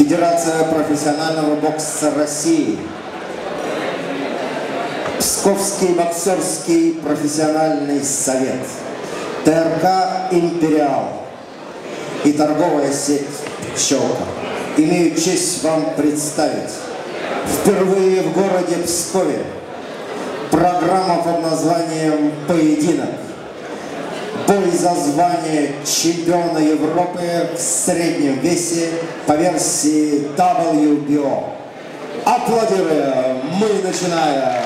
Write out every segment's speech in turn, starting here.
Федерация профессионального бокса России, Псковский боксерский профессиональный совет, ТРК «Империал» и торговая сеть «Пчелка» имею честь вам представить впервые в городе Пскове программа под названием «Поединок». Бой за звание чемпиона Европы в среднем весе по версии WBO. Аплодируем! Мы начинаем!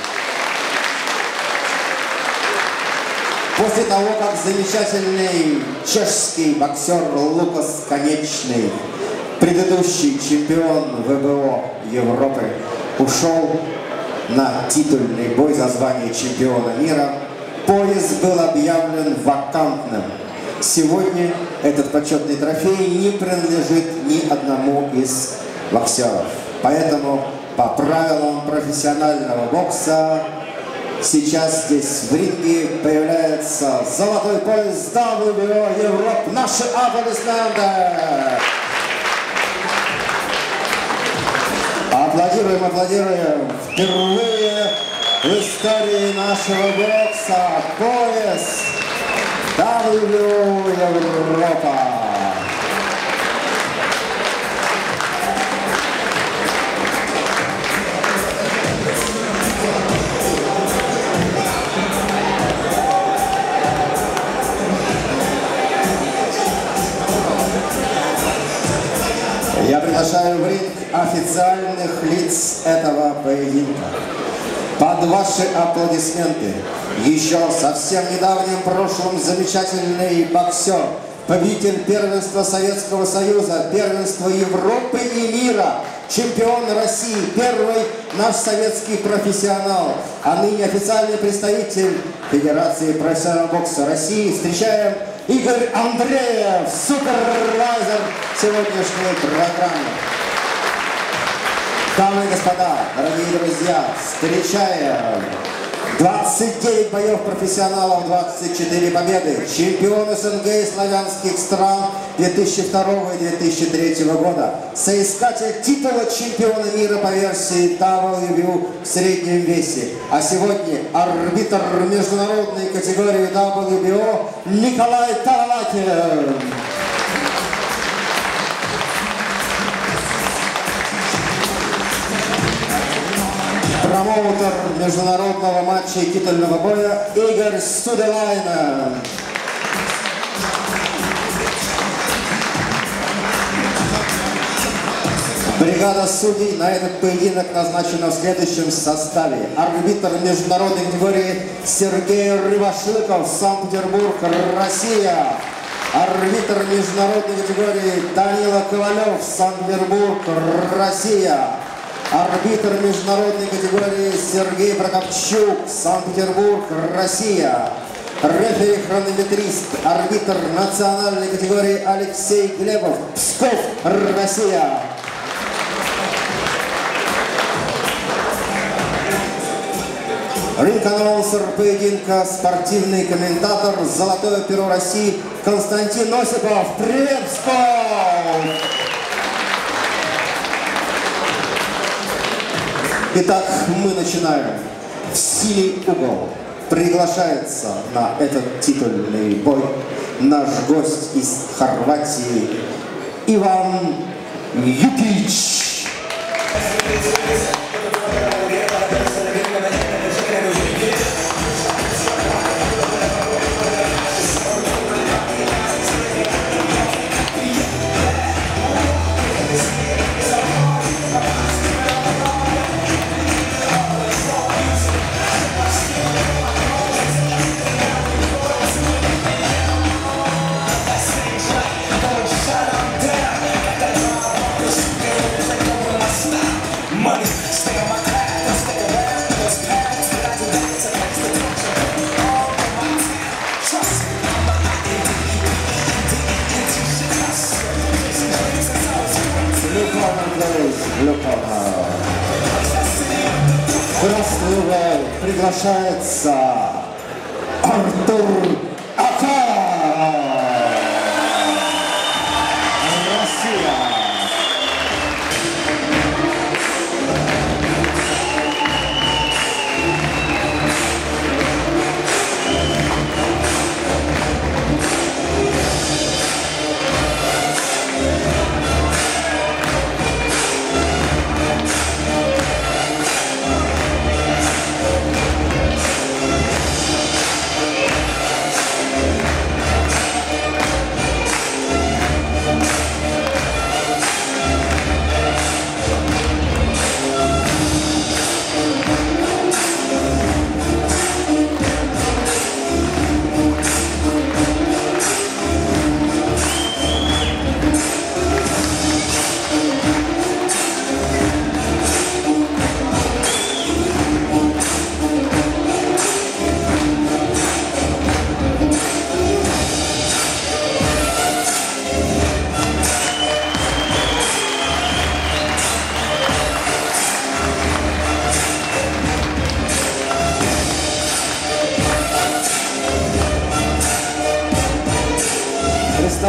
После того, как замечательный чешский боксер Лукас Конечный, предыдущий чемпион ВБО Европы, ушел на титульный бой за звание чемпиона мира, пояс был объявлен вакантным. Сегодня этот почетный трофей не принадлежит ни одному из боксеров. Поэтому по правилам профессионального бокса сейчас здесь в ринге появляется золотой пояс WBO Европы. Наши аплодисменты! Аплодируем, аплодируем! Впервые в истории нашего бокса пояс WBO Европа. Я приглашаю в ринг официальных лиц этого поединка. Под ваши аплодисменты еще совсем недавнем прошлом замечательный боксер, победитель первенства Советского Союза, первенства Европы и мира, чемпион России, первый наш советский профессионал, а ныне официальный представитель Федерации профессионального бокса России. Встречаем Игорь Андреев, супервайзер сегодняшней программы. Дамы и господа, дорогие друзья, встречаем 29 боев профессионалов, 24 победы, чемпион СНГ и славянских стран 2002 и 2003 года, соискатель титула чемпиона мира по версии WBO в среднем весе, а сегодня арбитр международной категории WBO Николай Талалакин. Промоутер международного матча и титульного боя Игорь Суделайна. Бригада судей на этот поединок назначена в следующем составе. Арбитр международной категории Сергей Рыбашлыков, Санкт-Петербург, Россия. Арбитр международной категории Данила Ковалев, Санкт-Петербург, Россия. Арбитр международной категории Сергей Прокопчук, Санкт-Петербург, Россия. Рефери-хронометрист, арбитр национальной категории Алексей Глебов, Псков, Россия. Ринг-анонсер поединка, спортивный комментатор, золотое перо России Константин Осипов. Привет, Псков! Итак, мы начинаем. В синий угол приглашается на этот титульный бой наш гость из Хорватии Иван Юкич. Приглашается Артур Акар, Россия.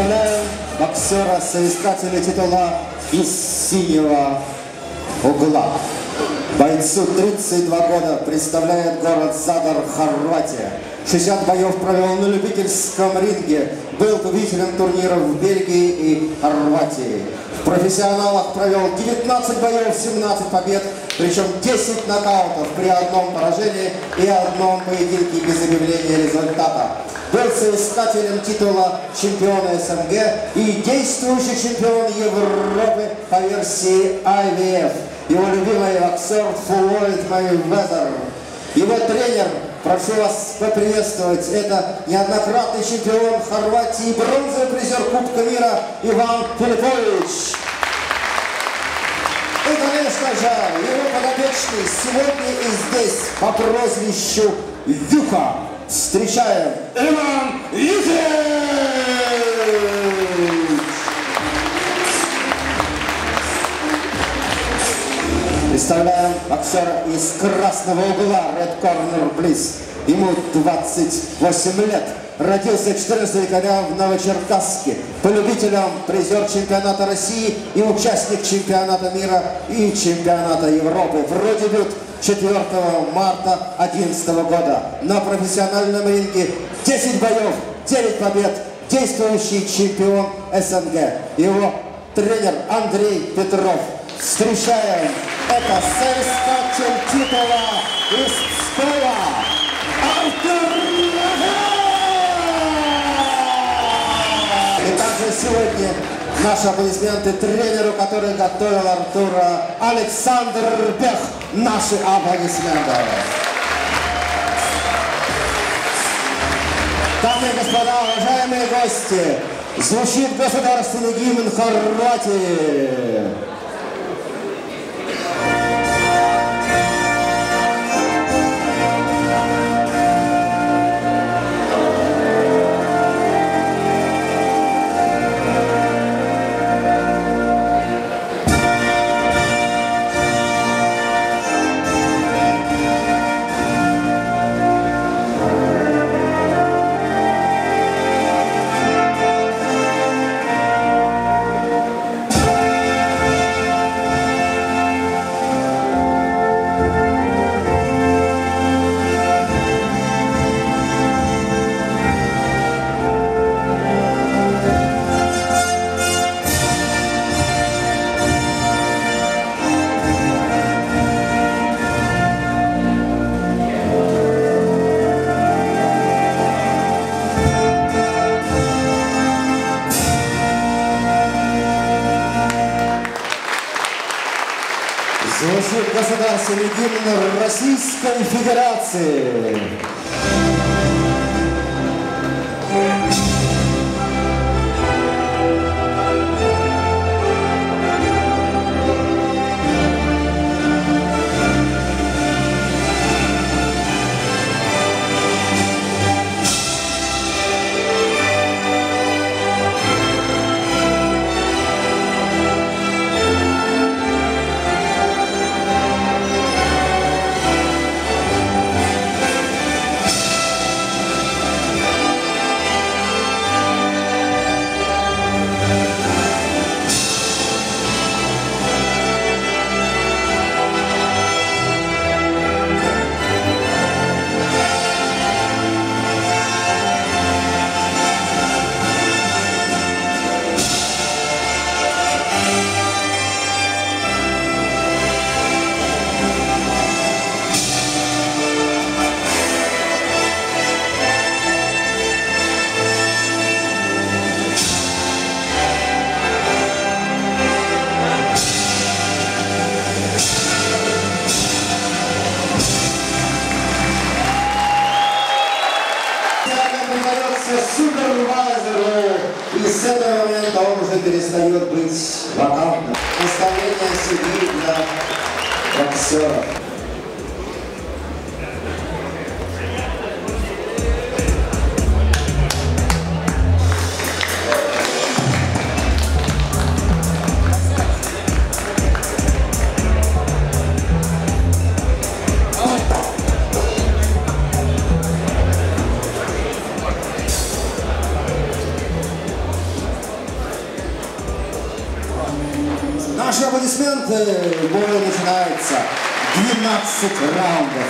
Представляем боксера, соискателя титула из синего угла. Бойцу 32 года, представляет город Задар, Хорватия. 60 боев провел на любительском ринге, был победителем турниров в Бельгии и Хорватии. В профессионалах провел 19 боев, 17 побед, причем 10 нокаутов при одном поражении и одном поединке без объявления результата. Был соискателем титула чемпиона СНГ и действующий чемпион Европы по версии IWF. Его любимый боксер Флойд Мейвезер. Его тренер, прошу вас поприветствовать, это неоднократный чемпион Хорватии, бронзовый призер Кубка мира Иван Филиппович. И, конечно же, его подопечный сегодня и здесь по прозвищу Юка. Встречаем Иван Юкевич! Представляем боксера из красного угла, Red Corner Bliss. Ему 28 лет. Родился 14 декабря в Новочеркасске. По любителям призер чемпионата России и участник чемпионата мира и чемпионата Европы. В дебют 4 марта 2011 года. На профессиональном ринге 10 боев, 9 побед. Действующий чемпион СНГ. Его тренер Андрей Петров. Встречаем, это соискатель титула из Пскова Артур Лахов! И также сегодня наши аплодисменты тренеру, который готовил Артура, Александр Бех. Наши аплодисменты. Дамы и господа, уважаемые гости, звучит государственный гимн Хорватии. Звучит государственный гимн Российской Федерации. Супервайзеру, и с этого момента он уже перестает быть вакантным. Наставление судьи для боксеров. Этот бой начинается 12 раундов.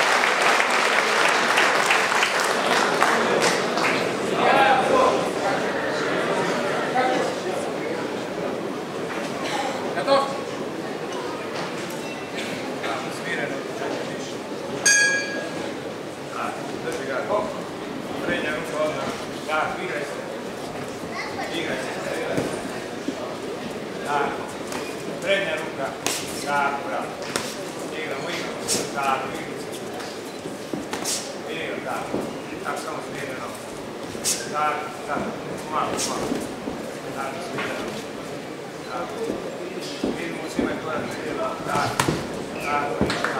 Prednja ruka, tako, bravo. Igramo, tako, igramo, tako. Tako, samo smireno. Tako, malo. Tako, smireno. Tako. Vidimo svima je korak smireno. Tako.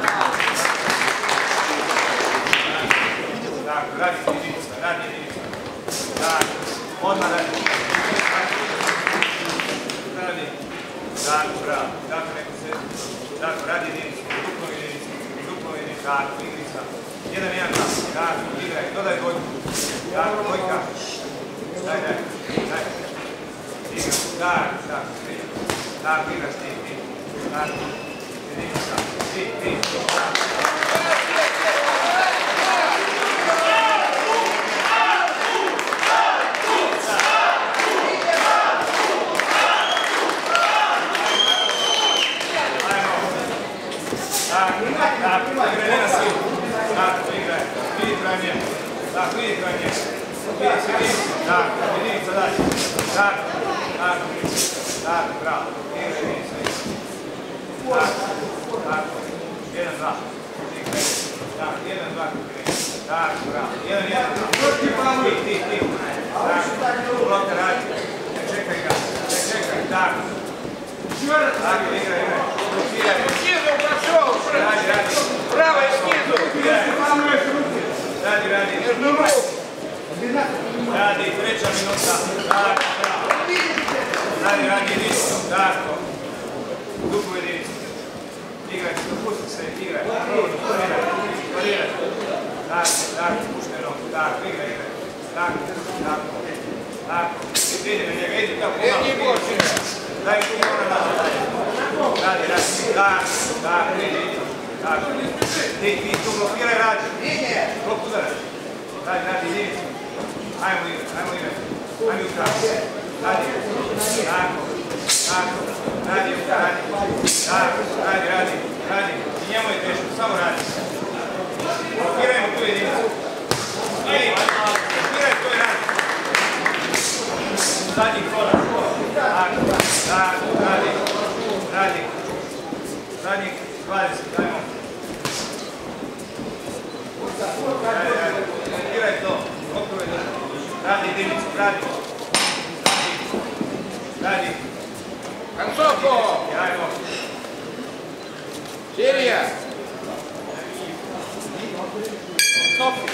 Tako, radi jedinica. Tako, odmah radi. Tako, bravo, tako neko se, tako, radi jedinicu, duplo jedinicu, tako, igrica, 1-1, tako, igraj, dodaj dvojku, tako, dvojka, daj, igra, tako, igraš ti, tako, jedinica, ti, Tako, vidi kranje. Tako, jedinica dalje. Tako, bravo. Igra jedinica. Tako, 1-2. Tako, 1-2. Tako, bravo. 1-1. Ti. Tako, bloka radi. Čekaj ga. Tako. Tako, igra. Skizu uprašao. Radi. Bravo je skizu. Radi. Radi, 3. minuta. Tako, bravo. Radi jedinicu. Tako. Duplu jedinicu. Igraj, dopusti se, igraj. Pariraj. Tako, pušteno. Tako, igraj. Tako. Vidi na njega, idi tako. Daj tu mora nazad. Radi. Tako, vidi. Tako. Ti tu blokiraj, radi. Blok udara. Radi, jedinicu. Ajmo igrati. Ajmo u kravu. Radi. Tako. Radi u kravu. Tako. Radi. I njemu je teško. Samo radi. Blokirajmo tu jedinicu. Blokiraj to i radi. Zadnji korak. Tako. Radi. Zadnjih 20. Ajmo. Radi. Blokiraj to. Radi jedinicu, radi. Концовку! Ajmo. Серия! Концовку!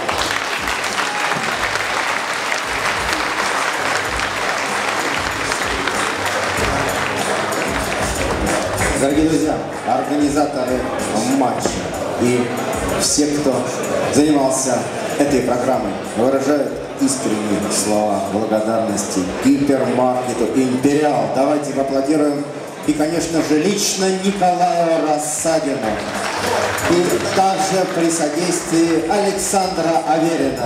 Дорогие друзья, организаторы матча и все, кто занимался этой программой, выражают искренние слова благодарности гипермаркету «Империал». Давайте поаплодируем и, конечно же, лично Николаю Рассадину. И также при содействии Александра Аверина.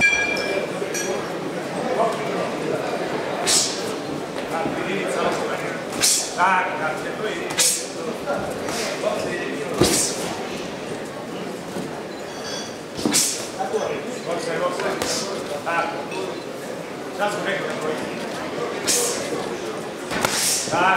Сейчас мы так.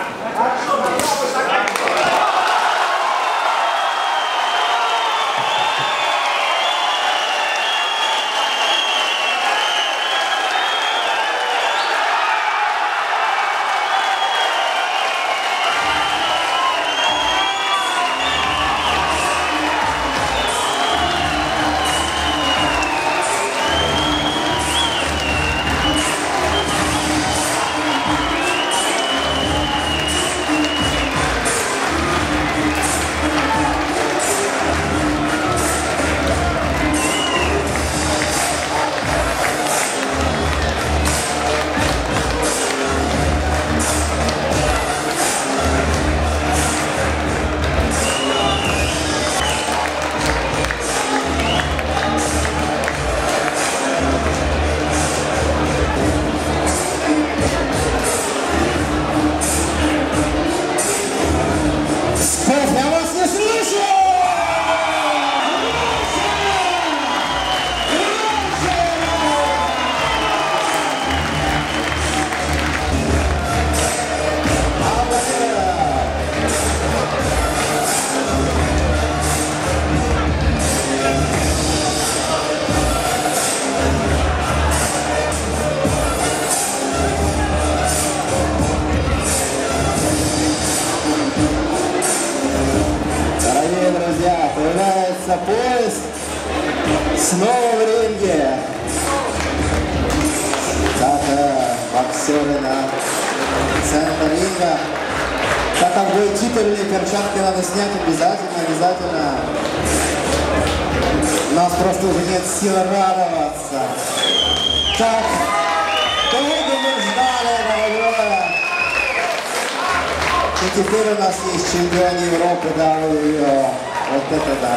за пояс. Снова в ринге. Так, боксеры на центр ринга. Так, будет титульные перчатки надо снять обязательно. У нас просто уже нет сил радоваться. Так, долго мы ждали этого боя. И теперь у нас есть чемпион Европы, да, вот это да.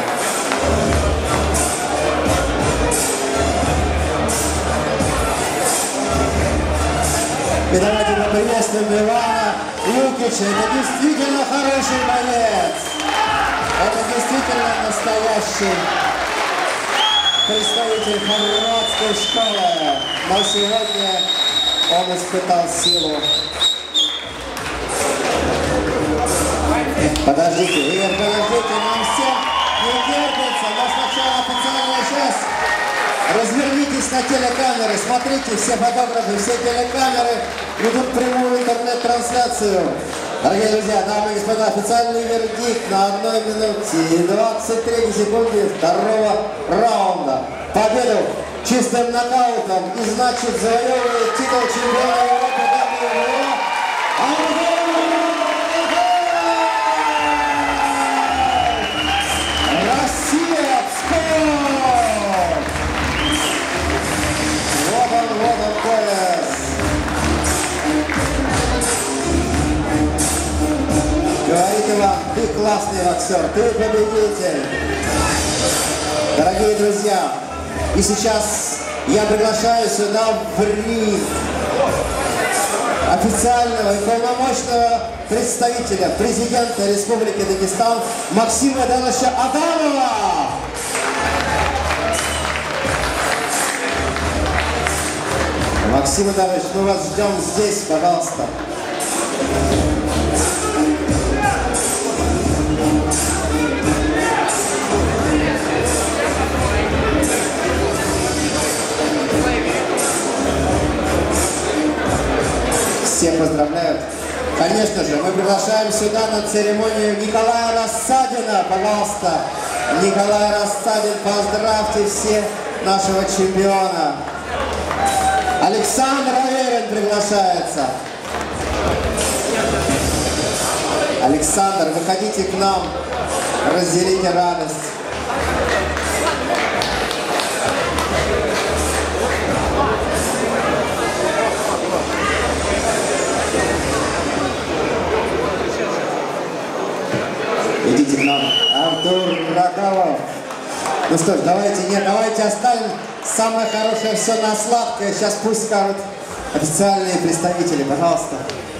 И давайте поприветствуем Ивана Лукича. Это действительно хороший боец. Это действительно настоящий представитель хорватской школы. Но сегодня он испытал силу. Подождите, Игорь, подождите, нам всем не терпится, но сначала официальная часть. Развернитесь на телекамеры, смотрите, все фотографы, все телекамеры ведут прямую интернет-трансляцию. Дорогие друзья, дамы и господа, официальный вердикт на 1 минуте и 23 секунде второго раунда. Победу чистым нокаутом и, значит, завоевывает титул чемпиона Европы WBO. Вот он пояс. Говорит Иван, ты классный боксер, ты победитель. Дорогие друзья, и сейчас я приглашаю сюда в ринг официального и полномочного представителя, президента Республики Дагестан Максима Эденовича Адамова. Максим Эденович, мы вас ждем здесь, пожалуйста. Все поздравляют. Конечно же, мы приглашаем сюда на церемонию Николая Рассадина. Пожалуйста, Николай Рассадин, поздравьте все нашего чемпиона. Александр Аверин приглашается. Александр, выходите к нам, разделите радость. Идите к нам. Артур Ракалов. Ну что ж, давайте оставим самое хорошее все на сладкое. Сейчас пусть скажут официальные представители, пожалуйста.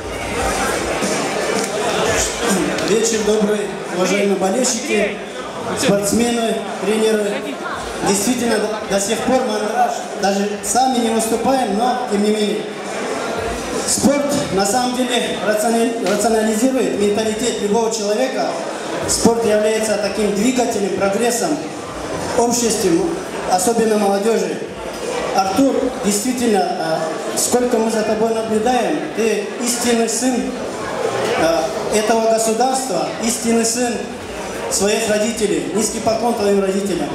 Вечер добрый, уважаемые болельщики, спортсмены, тренеры. Действительно, до сих пор мы даже сами не выступаем, но тем не менее. Спорт на самом деле рационализирует менталитет любого человека. Спорт является таким двигателем, прогрессом в обществе, особенно молодежи. Артур, действительно, сколько мы за тобой наблюдаем, ты истинный сын этого государства, истинный сын своих родителей. Низкий поклон твоим родителям.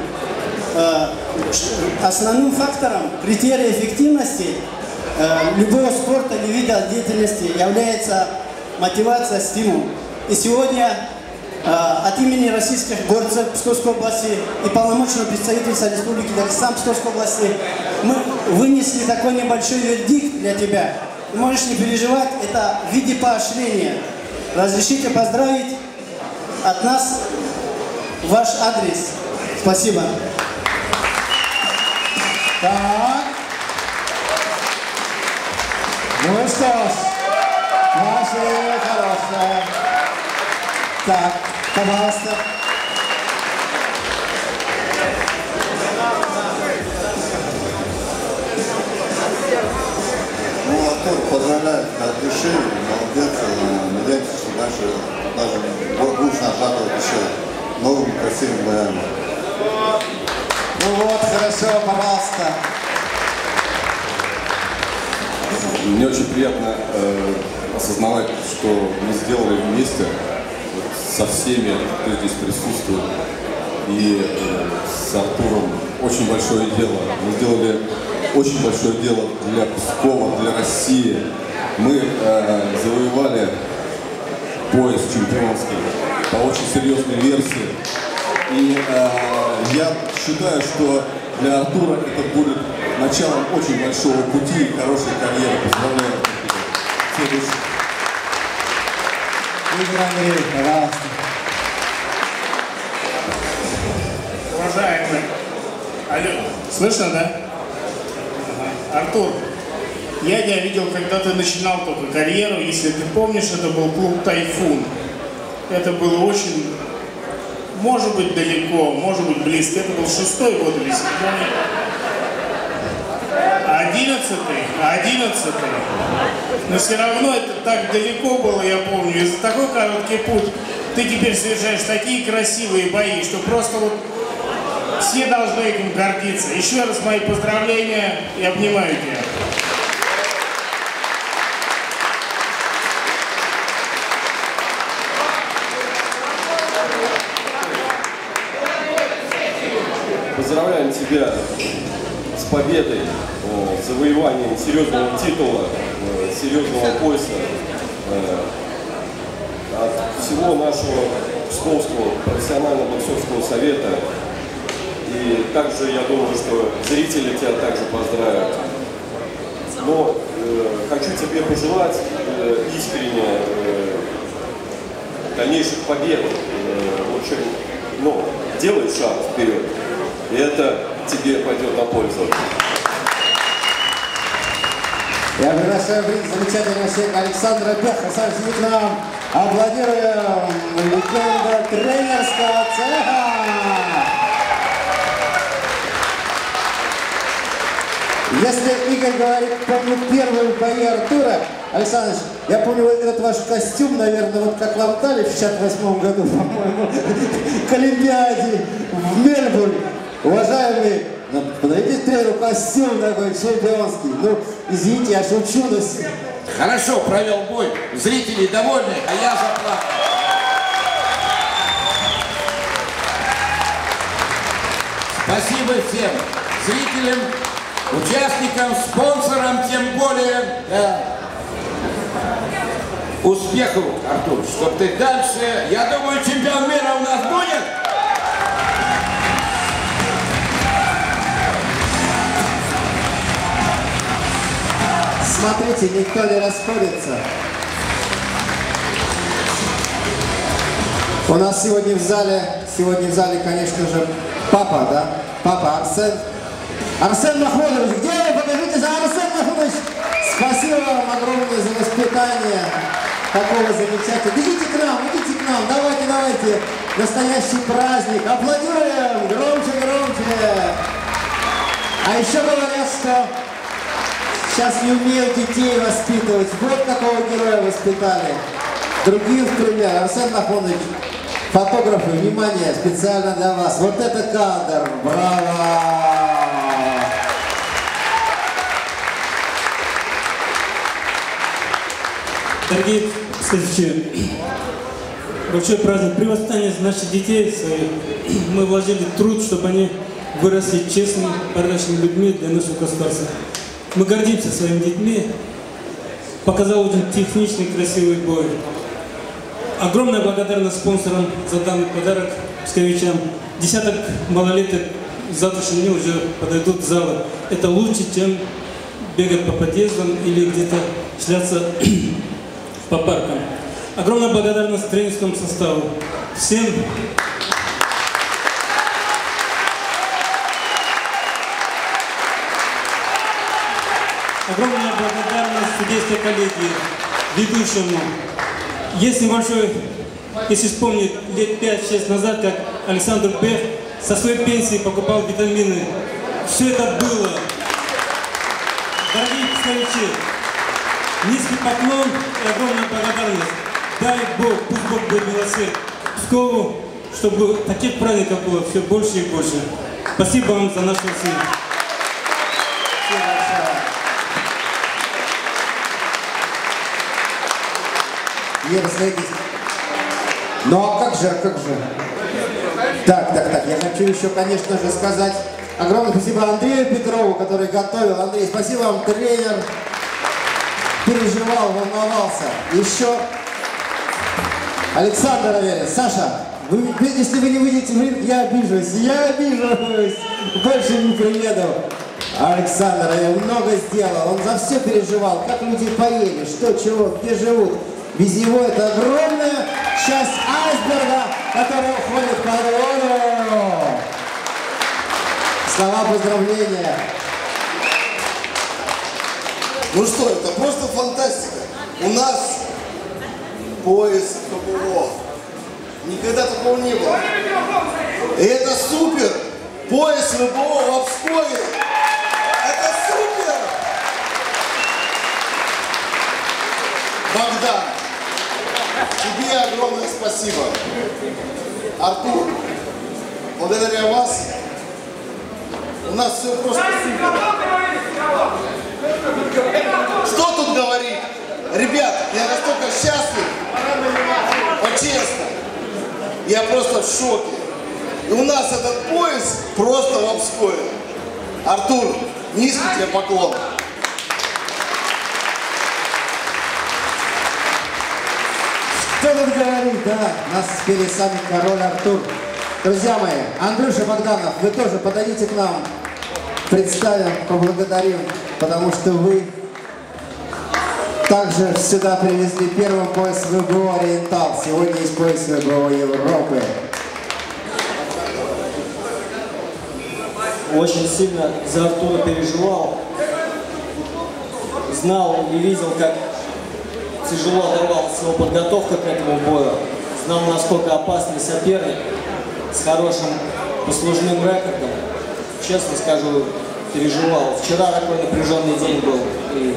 Основным фактором, критерием эффективности любого спорта или вида деятельности является мотивация, стимул. И сегодня от имени российских горцев Псковской области и полномочного представительства Республики Дагестан Псковской области мы вынесли такой небольшой вердикт для тебя. Ты можешь не переживать, это в виде поощрения. Разрешите поздравить от нас ваш адрес. Спасибо. Так. Ну что ж, ваше время хорошее. Так, пожалуйста. Ну, Артур, поздравляю тебя от души, молодец. Надеемся, что дальше даже будешь нас радовать еще новыми красивыми боями. Ну вот, хорошо, пожалуйста. Мне очень приятно осознавать, что мы сделали вместе со всеми, кто здесь присутствует. и с Артуром очень большое дело. Мы сделали очень большое дело для Пскова, для России. Мы завоевали пояс чемпионский по очень серьезной версии. И я считаю, что для Артура это будет началом очень большого пути и хорошей карьеры. Поздравляю. Игорь Андреевич, пожалуйста. Уважаемый. Алло, слышно, да? Ага. Артур, я тебя видел, когда ты начинал только карьеру. Если ты помнишь, это был клуб «Тайфун». Это было очень, может быть, далеко, может быть, близко. Это был 6-й год или 7-й. 11-й. Но все равно это так далеко было, я помню. И за такой короткий путь ты теперь совершаешь такие красивые бои, что просто вот все должны этим гордиться. Еще раз мои поздравления и обнимаю тебя. Поздравляем тебя с победой, с завоеванием серьезного титула, серьезного пояса от всего нашего Псковского профессионального боксерского совета. И также я думаю, что зрители тебя также поздравят. Но хочу тебе пожелать искренне дальнейших побед. В общем, делай шаг вперед. И это тебе пойдет на пользу. Я приглашаю замечательного человека Александра Беха. Сажите к нам. Аплодируем. Легенда тренерского цеха. Если Игорь говорит, помню первые бои Артура, Александр, я помню этот ваш костюм, наверное, вот как вам дали в 68 году, по-моему, к Олимпиаде в Мельбурне. Уважаемый, подойдите к тренеру, костюм такой чемпионский. Ну, извините, я шучу, но... Хорошо провел бой, зрители довольны, а я заплакал. Спасибо всем зрителям, участникам, спонсорам, тем более. Да. Успехов, Артур, чтобы ты дальше, я думаю, чемпион мира у нас будет. Смотрите, никто не расходится. У нас сегодня в зале, конечно же, папа, да? Папа Арсен. Арсен Махмудович, где вы? Покажите за Арсен Махмудович. Спасибо вам огромное за воспитание такого замечательного. Идите к нам, давайте. Настоящий праздник. Аплодируем. Громче. А еще говорят, что сейчас не умеют детей воспитывать. Вот какого героя воспитали. Другие в пример. Арсен Махмудович, фотографы, внимание, специально для вас. Вот это кадр. Браво! Дорогие слушатели, большой праздник при воспитании наших детей своих. Мы вложили труд, чтобы они выросли честными, порядочными людьми для нашего государства. Мы гордимся своими детьми. Показал очень техничный, красивый бой. Огромная благодарность спонсорам за данный подарок псковичам. Десяток малолеток в завтрашнем дне уже подойдут в залы. Это лучше, чем бегать по подъездам или где-то шляться по паркам. Огромная благодарность тренерскому составу. Всем. Огромная благодарность судейской коллегии, ведущему. Есть небольшой, если вспомнить, лет 5-6 назад, как Александр Бех со своей пенсии покупал витамины. Все это было. Дорогие псковичи, низкий поклон и огромная благодарность. Дай Бог, пусть Бог будет милосерд Пскову, чтобы таких праздников было все больше и больше. Спасибо вам за нашу силу. Не расходитесь. Ну а как же? Так, я хочу еще, конечно же, сказать огромное спасибо Андрею Петрову, который готовил. Андрей, спасибо вам, тренер. Переживал, волновался. Еще Александр Аверин. Саша, если вы не выйдете в ринг, я обижусь. Больше не приеду. Александр Аверин много сделал. Он за все переживал. Как люди поели, что, чего, где живут. Без него это огромная часть айсберга, которая уходит под воду. Слова поздравления. Ну что, это просто фантастика. У нас пояс КБО. Никогда такого не было. И это супер. Пояс ВБО в Обскове. Это супер. Богдан, тебе огромное спасибо. Артур, благодаря вас у нас все просто супер. Что тут говорить? Ребят, я настолько счастлив. Вот честно. Я просто в шоке. И у нас этот пояс просто в Обскове. Артур, низкий тебе поклон. Что тут говорить, да? Нас спели сами король Артур. Друзья мои, Андрюша Богданов, вы тоже подойдите к нам. Представим, поблагодарим, потому что вы также сюда привезли первый пояс ВБО «Ориентал». Сегодня есть пояс ВБО Европы. Очень сильно за Артура переживал. Знал и видел, как тяжело давалась его подготовка к этому бою. Знал, насколько опасный соперник с хорошим послужным рекордом. Честно скажу, переживал. Вчера такой напряженный день был. И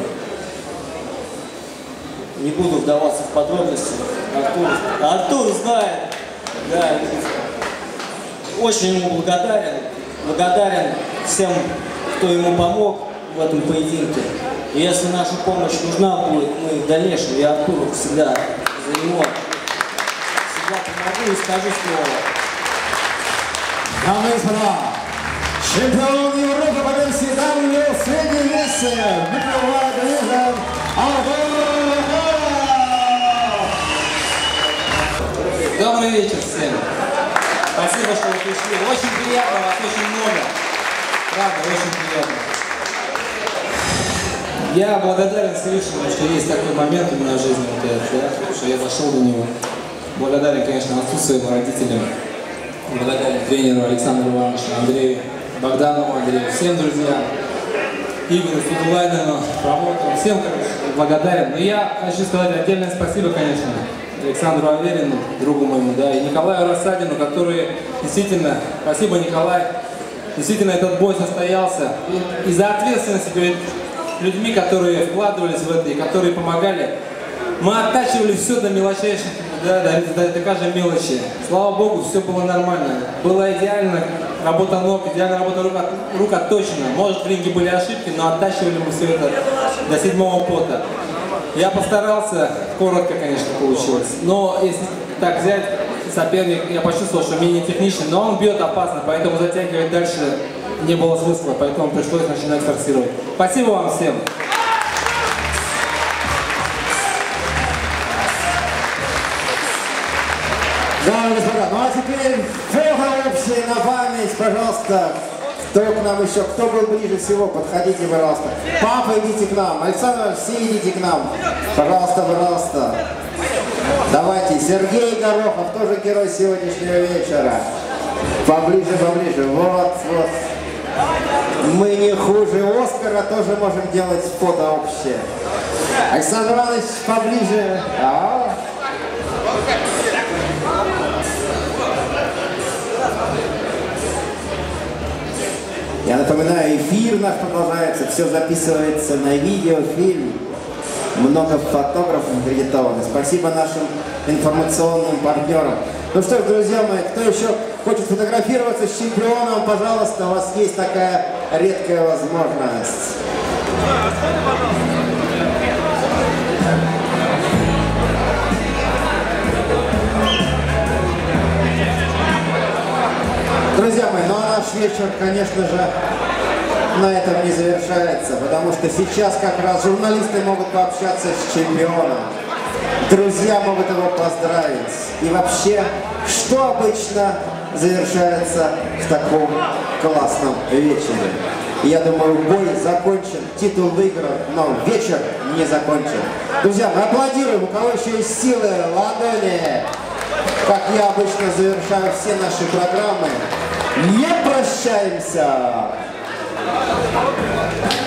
не буду вдаваться в подробности. Артур знает. Да, очень ему благодарен. Благодарен всем, кто ему помог в этом поединке. И если наша помощь нужна будет, мы в дальнейшем, я Артуру всегда за него всегда помогу и скажу слово. Дамы и господа, чемпион Европы по версии W в среднем весе, Добрый вечер всем. Спасибо, что вы пришли. Очень приятно, вас очень много. Правда, очень приятно. Я благодарен Всевышнему, что есть такой момент у меня в жизни, вот этот, да, что я дошел до него. Благодарен, конечно, отцу своим родителям. Благодарен тренеру Александру Ивановичу, Андрею, Богданову Андрею, всем друзьям, Игорю Федулайнену, промоутеру, всем, короче, благодарен. Но я хочу сказать отдельное спасибо, конечно, Александру Аверину, другу моему, да, и Николаю Рассадину, которые действительно, спасибо, Николай, действительно этот бой состоялся. И из-за ответственности перед людьми, которые вкладывались в это и которые помогали, мы оттачивали все до мелочайших, да, до каждой мелочи. Слава Богу, все было нормально. Было идеально, работа ног, идеально работа рук отточена. Может, в ринге были ошибки, но оттачивали мы все это до седьмого пота. Я постарался, коротко, конечно, получилось. Но если так взять, соперник, я почувствовал, что менее техничный, но он бьет опасно, поэтому затягивать дальше не было смысла, поэтому пришлось начинать форсировать. Спасибо вам всем! Дамы и господа, ну а теперь фото общее на память, пожалуйста. Кто к нам еще, кто был ближе всего, подходите, пожалуйста. Папа, идите к нам. Александр, все идите к нам. Пожалуйста, пожалуйста. Давайте, Сергей Горохов, тоже герой сегодняшнего вечера. Поближе, поближе. Вот, вот. Мы не хуже Оскара, тоже можем делать фото общее. Александр Иванович, поближе. Я напоминаю, эфир наш продолжается, все записывается на видео, фильм. Много фотографов аккредитованы. Спасибо нашим информационным партнерам. Ну что ж, друзья мои, кто еще хочет фотографироваться с чемпионом, пожалуйста, у вас есть такая редкая возможность. Друзья мои, ну а наш вечер, конечно же, на этом не завершается, потому что сейчас как раз журналисты могут пообщаться с чемпионом, друзья могут его поздравить. И вообще, что обычно завершается в таком классном вечере? Я думаю, бой закончен, титул выигран, но вечер не закончен. Друзья, мы аплодируем, у кого еще есть силы, ладони. Как я обычно завершаю все наши программы, не прощаемся!